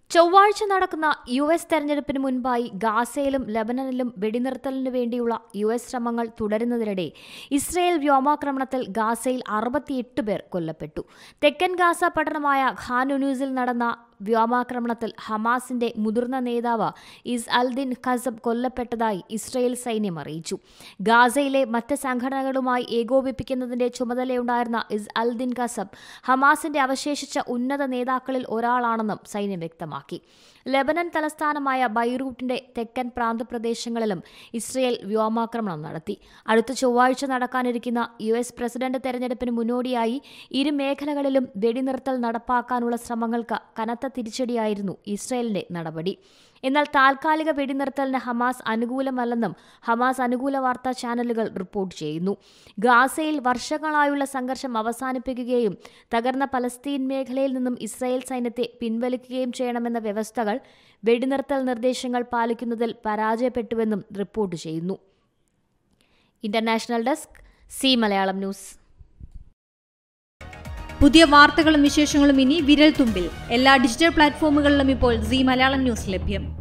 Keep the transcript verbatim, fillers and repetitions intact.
ചൊവ്വാഴ്ച നടക്കുന്ന U S തെരഞ്ഞെടുപ്പിന് മുൻപായി ഗാസയിലും ലെബനനിലും വെടിനിർത്തലിനു വേണ്ടിയുള്ള യു എസ് ശ്രമങ്ങൾ തുടരുന്നതിനിടെ ഇസ്രയേൽ വ്യോമാക്രമണത്തിൽ ഗാസയിൽ അറുപത്തിയെട്ട് പേർ കൊല്ലപ്പെട്ടു. തെക്കൻ ഗാസ പട്ടണമായ ഖാൻ യൂനിസിൽ നടന്ന വ്യോമാക്രമണത്തിൽ ഹമാസിന്റെ മുതിർന്ന നേതാവ് ഇസ് അൽദിൻ ഖസബ് കൊല്ലപ്പെട്ടതായി ഇസ്രയേൽ സൈന്യം അറിയിച്ചു. ഗാസയിലെ മറ്റ് സംഘടനകളുമായി ഏകോപിപ്പിക്കുന്നതിന്റെ ചുമതലയുണ്ടായിരുന്ന ഇസ് അൽദിൻ ഖസബ് ഹമാസിന്റെ അവശേഷിച്ച ഉന്നത നേതാക്കളിൽ ഒരാളാണെന്നും സൈന്യം വ്യക്തമാക്കി. ലെബനൻ തലസ്ഥാനമായ ബൈറൂട്ടിന്റെ തെക്കൻ പ്രാന്തപ്രദേശങ്ങളിലും ഇസ്രയേൽ വ്യോമാക്രമണം നടത്തി. അടുത്ത ചൊവ്വാഴ്ച നടക്കാനിരിക്കുന്ന യു എസ് പ്രസിഡന്റ് തെരഞ്ഞെടുപ്പിന് മുന്നോടിയായി ഇരു മേഖലകളിലും വെടിനിർത്തൽ നടപ്പാക്കാനുള്ള ശ്രമങ്ങൾക്ക് കനത്ത തിരിച്ചടിയായിരുന്നു ഇസ്രയേലിന്റെ നടപടി. എന്നാൽ താൽക്കാലിക വെടിനിർത്തലിന് ഹമാസ് അനുകൂലമല്ലെന്നും ഹമാസ് അനുകൂല വാർത്താ ചാനലുകൾ റിപ്പോർട്ട് ചെയ്യുന്നു. ഗാസയിൽ വർഷങ്ങളായുള്ള സംഘർഷം അവസാനിപ്പിക്കുകയും തകർന്ന പലസ്തീൻ മേഖലയിൽ നിന്നും ഇസ്രായേൽ സൈന്യത്തെ പിൻവലിക്കുകയും ചെയ്യണമെന്ന വ്യവസ്ഥകൾ വെടിനിർത്തൽ നിർദ്ദേശങ്ങൾ പാലിക്കുന്നതിൽ പരാജയപ്പെട്ടുവെന്നും റിപ്പോർട്ട് ചെയ്യുന്നു. International desk, Zee Malayalam news. പുതിയ വാർത്തകളും വിശേഷങ്ങളും ഇനി വിരൽ തുമ്പിൽ. എല്ലാ ഡിജിറ്റൽ പ്ലാറ്റ്ഫോമുകളിലും ഇപ്പോൾ സീ മലയാളം ന്യൂസ് ലഭ്യം.